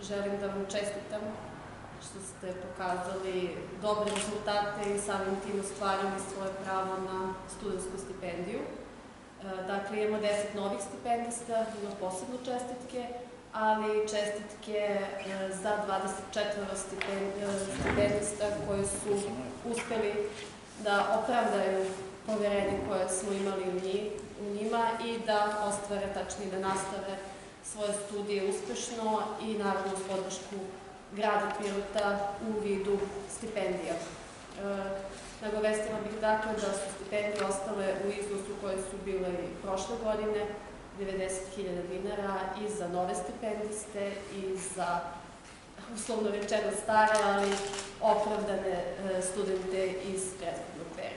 želim da vam čestitam što ste pokazali dobre rezultate i samim tim ostvarili svoje pravo na studentsku stipendiju. Dakle, imamo 10 novih stipendista, ima posebno čestitke, ali čestitke za 24 stipendista koji su uspeli da opravdaju poverenje koje smo imali u njima i da ostvare, tačnije da nastave svoje studije uspešno i naravno uz podršku grada Pirota u vidu stipendija. Nagovestila bih dakle da su stipendije ostale u iznosu koje su bile i prošle godine, 90.000 dinara i za nove stipendiste i za, uslovno rečeno, stare, ali opravdane studente iz prethodnog perioda.